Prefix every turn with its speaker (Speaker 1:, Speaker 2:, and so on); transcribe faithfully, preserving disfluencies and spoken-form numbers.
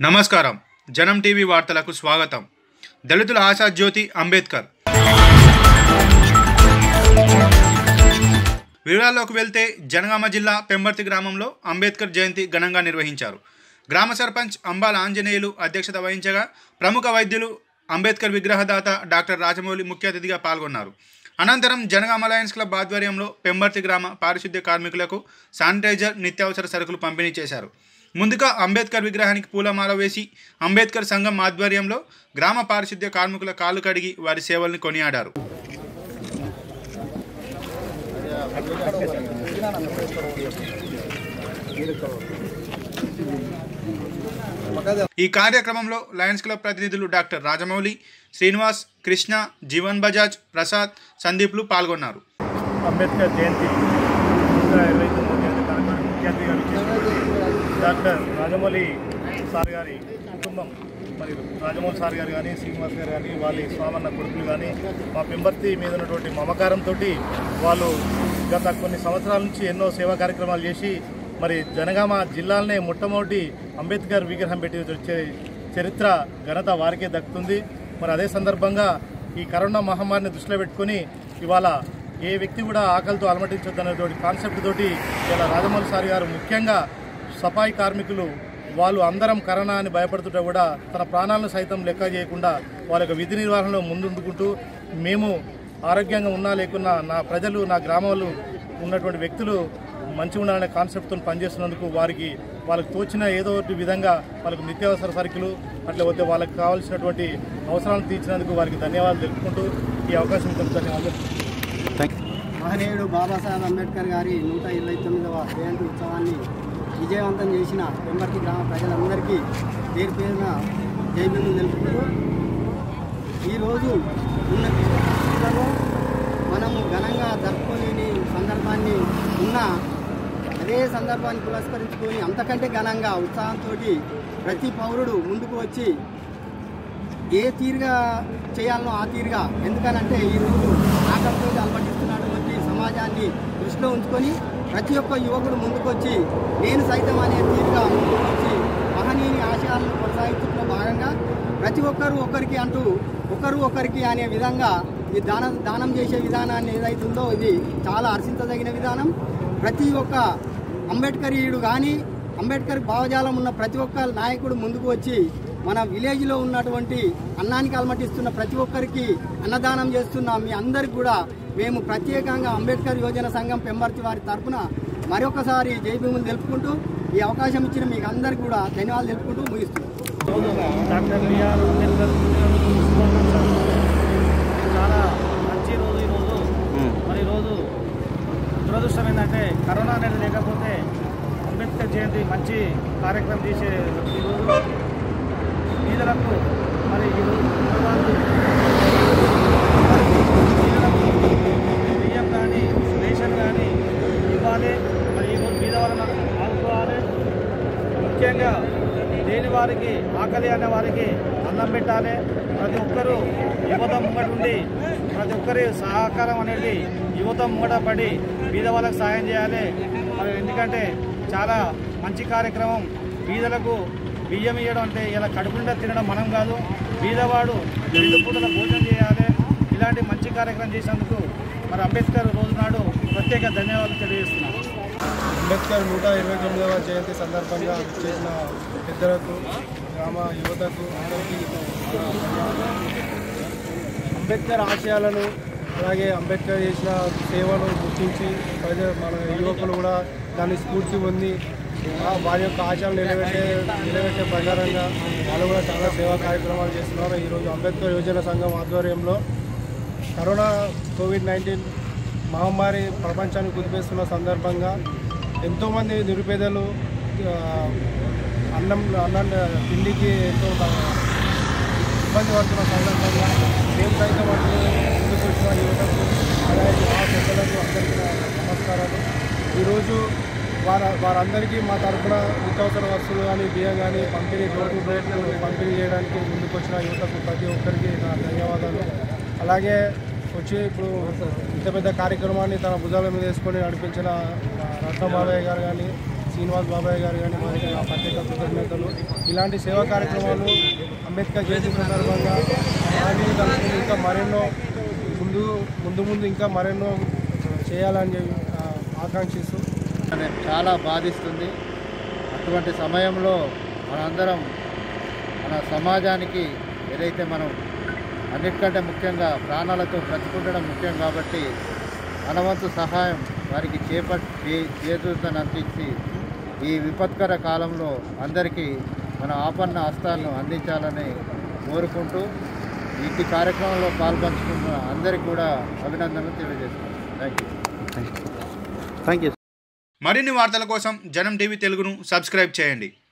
Speaker 1: నమస్కారం జనం టీవీ వార్తలకు స్వాగతం. దళితుల ఆశా జ్యోతి అంబేద్కర్. వివరాల్లోకి వెళ్తే జనగామ జిల్లా పెంబర్తి గ్రామంలో అంబేద్కర్ జయంతి ఘనంగా నిర్వహించారు. గ్రామ సర్పంచ్ అంబాల ఆంజనేయులు అధ్యక్షత వహించగా ప్రముఖ వైద్యులు అంబేద్కర్ విగ్రహదాత డాక్టర్ రాజమౌళి ముఖ్య అతిథిగా పాల్గొన్నారు. అనంతరం జనగామ లయన్స్ క్లబ్ ఆధ్వర్యంలో పెంబర్తి గ్రామ పారిశుద్ధ్య కార్మికులకు శానిటైజర్, నిత్యావసర సరుకులు పంపిణీ చేశారు. ముందుగా అంబేద్కర్ విగ్రహానికి పూలమాల వేసి అంబేద్కర్ సంఘం ఆధ్వర్యంలో గ్రామ పారిశుద్ధ్య కార్మికుల కాళ్ళు కడిగి వారి సేవల్ని కొనియాడారు. ఈ కార్యక్రమంలో లయన్స్ క్లబ్ ప్రతినిధులు డాక్టర్ రాజమౌళి, శ్రీనివాస్, కృష్ణ, జీవన్ బజాజ్, ప్రసాద్, సందీప్లు పాల్గొన్నారు.
Speaker 2: అంబేద్కర్ జయంతి డాక్టర్ రాజమౌళి సార్ గారి కుటుంబం మరియు రాజమౌళి సార్ గారు కానీ, శ్రీనివాస్ గారు కానీ, వాళ్ళ స్వామన్న కొడుకులు కానీ మా పెంబర్తి మీద ఉన్నటువంటి మమకారంతో వాళ్ళు గత కొన్ని సంవత్సరాల నుంచి ఎన్నో సేవా కార్యక్రమాలు చేసి మరి జనగామ జిల్లాలనే మొట్టమొదటి అంబేద్కర్ విగ్రహం పెట్టి వచ్చే చరిత్ర ఘనత వారికే దక్కుతుంది. మరి అదే సందర్భంగా ఈ కరోనా మహమ్మారిని దృష్టిలో పెట్టుకొని ఇవాళ ఏ వ్యక్తి కూడా ఆకలితో అలమటించొద్దనేటువంటి కాన్సెప్ట్ తోటి ఇలా రాజమౌళి సార్ గారు ముఖ్యంగా సఫాయి కార్మికులు వాళ్ళు అందరం కరోనా అని భయపడుతుంటే కూడా తన ప్రాణాలను సైతం లెక్క చేయకుండా వాళ్ళ యొక్క విధి నిర్వహణలో ముందుండుకుంటూ మేము ఆరోగ్యంగా ఉన్నా లేకున్నా నా ప్రజలు, నా గ్రామాలు ఉన్నటువంటి వ్యక్తులు మంచిగా ఉండాలనే కాన్సెప్ట్తో పనిచేస్తున్నందుకు వారికి వాళ్ళకి తోచిన ఏదో ఒకటి విధంగా వాళ్ళకు నిత్యావసర సరుకులు అట్లా పోతే వాళ్ళకి కావాల్సినటువంటి అవసరాలను తీర్చినందుకు వారికి ధన్యవాదాలు తెలుపుకుంటూ ఈ అవకాశం ఇచ్చిన ధన్యవాదాలు.
Speaker 3: మహనీయుడు బాబాసాహెబ్ అంబేద్కర్ గారి నూట ఇరవై తొమ్మిదవ జయంతి ఉత్సవాన్ని విజయవంతం చేసిన పెంబర్తి గ్రామ ప్రజలందరికీ పేరు పేరున జైబీలు తెలుపుకుంటూ ఈరోజు ఉన్న జిల్లాలో మనము ఘనంగా జరుపుకోలేని సందర్భాన్ని ఉన్న అదే సందర్భాన్ని పురస్కరించుకొని అంతకంటే ఘనంగా ఉత్సాహంతో ప్రతి పౌరుడు ముందుకు వచ్చి ఏ తీరుగా చేయాలనో ఆ తీరుగా, ఎందుకనంటే ఈరోజు ఆకలితో అలమటిస్తున్నటువంటి సమాజాన్ని దృష్టిలో ఉంచుకొని ప్రతి ఒక్క యువకుడు ముందుకొచ్చి నేను సైతం అనే తీరుగా ముందుకు వచ్చి మహనీయుని ఆశయాలను కొనసాగించడంలో భాగంగా ప్రతి ఒక్కరు ఒకరికి అంటూ ఒకరు ఒకరికి అనే విధంగా ఈ దాన దానం చేసే విధానాన్ని ఏదైతుందో ఇది చాలా హర్షించదగిన విధానం. ప్రతి ఒక్క అంబేద్కరీయుడు కానీ అంబేద్కర్ భావజాలం ఉన్న ప్రతి ఒక్క నాయకుడు ముందుకు వచ్చి మన విలేజ్లో ఉన్నటువంటి అన్నానికి అలమటిస్తున్న ప్రతి ఒక్కరికి అన్నదానం చేస్తున్న మీ అందరికి కూడా మేము ప్రత్యేకంగా అంబేద్కర్ యువజన సంఘం పెంబర్తి వారి తరఫున మరొకసారి జైభీములు తెలుపుకుంటూ ఈ అవకాశం ఇచ్చిన మీకు అందరికీ కూడా ధన్యవాదాలు తెలుపుకుంటూ ముగిస్తున్నాం.
Speaker 2: డాక్టర్ బిఆర్ అంబేద్కర్ చాలా మంచి రోజు ఈరోజు. మరి ఈరోజు దురదృష్టం ఏంటంటే కరోనా అనేది లేకపోతే అంబేద్కర్ జయంతి మంచి కార్యక్రమం చేసే ఈరోజు పేదలకు మరి ఈరోజు బియ్యం కానీ రేషన్ కానీ ఇవ్వాలి. మరి ఈరోజు పేదవాళ్ళను ఆదుకోవాలి. ముఖ్యంగా లేని వారికి, ఆకలి అనే వారికి అన్నం పెట్టాలి. ప్రతి ఒక్కరూ యువత ముంగట ఉండి ప్రతి ఒక్కరి సహకారం అనేది యువత ముంగట పడి బీదవాళ్ళకు సాయం చేయాలి. మరి ఎందుకంటే చాలా మంచి కార్యక్రమం. బీదలకు బియ్యం ఇవ్వడం అంటే ఇలా కడుపు నిండా తినడం మనం కాదు, బీదవాడు రెండు పూటల భోజనం చేయాలి. ఇలాంటి మంచి కార్యక్రమం చేసినందుకు మరి అంబేద్కర్ రోజు నాడు ప్రత్యేక ధన్యవాదాలు తెలియజేస్తున్నాను.
Speaker 4: అంబేద్కర్ నూట ఇరవై తొమ్మిదవ జయంతి సందర్భంగా చేసిన పెద్దలకు, గ్రామ యువతకు అందరికీ అంబేద్కర్ ఆశయాలను అలాగే అంబేద్కర్ చేసిన సేవను గుర్తించి ప్రజలు మన యువకులు కూడా దాన్ని స్ఫూర్తి పొంది వారి యొక్క ఆశయాలు నిలబెట్టే నిలబెట్టే ప్రకారంగా వాళ్ళు కూడా చాలా సేవా కార్యక్రమాలు చేస్తున్నారు. ఈరోజు అంబేద్కర్ యువజన సంఘం ఆధ్వర్యంలో కరోనా కోవిడ్ నైన్టీన్ మహమ్మారి ప్రపంచాన్ని కుదిపేస్తున్న సందర్భంగా ఎంతోమంది నిరుపేదలు అన్నం అన్నం తిండికి ఎంతో ఇబ్బంది పడుతున్న సందర్భంగా మేము సైతం అన్ని ముందుకు వచ్చిన యువతకు అలాగే మా పెద్దలకు అందరికీ నమస్కారాలు. ఈరోజు వార వారందరికీ మా తరఫున నిత్యావసర వస్తువులు కానీ, బియ్యం కానీ పంపిణీ డోర్ టు డోర్ పంపిణీ చేయడానికి ముందుకు వచ్చిన యువతకు ప్రతి ఒక్కరికి నా ధన్యవాదాలు. అలాగే వచ్చి ఇప్పుడు ఇంత పెద్ద కార్యక్రమాన్ని తన భుజాల మీద వేసుకొని నడిపించిన రత్నమాలయ్య గారు కానీ, శ్రీనివాస్ బాబాయ్ గారు కానీ వారికి నా ప్రత్యేక కృతజ్ఞతలు. ఇలాంటి సేవా కార్యక్రమాలు అంబేద్కర్ జయంతి సందర్భంగా అలాగే దానికి ఇంకా మరెన్నో ముందు ముందు ముందు ఇంకా మరెన్నో చేయాలని చెప్పి ఆకాంక్షిస్తూ
Speaker 5: చాలా బాధిస్తుంది. అటువంటి సమయంలో మనందరం మన సమాజానికి ఏదైతే మనం అన్నిటికంటే ముఖ్యంగా ప్రాణాలతో బ్రతుకుండడం ముఖ్యం కాబట్టి మనవంతు సహాయం వారికి చేపట్టి చేతులను అందించి ఈ విపత్కర కాలంలో అందరికీ మన ఆపన్న హస్తాలను అందించాలని కోరుకుంటూ ఈ కార్యక్రమంలో పాల్పంచుకున్న అందరికీ కూడా అభినందనలు తెలియజేస్తున్నాను. Thank you
Speaker 1: thank you. మరిన్ని వార్తల కోసం జనం టీవీ తెలుగును సబ్స్క్రైబ్ చేయండి.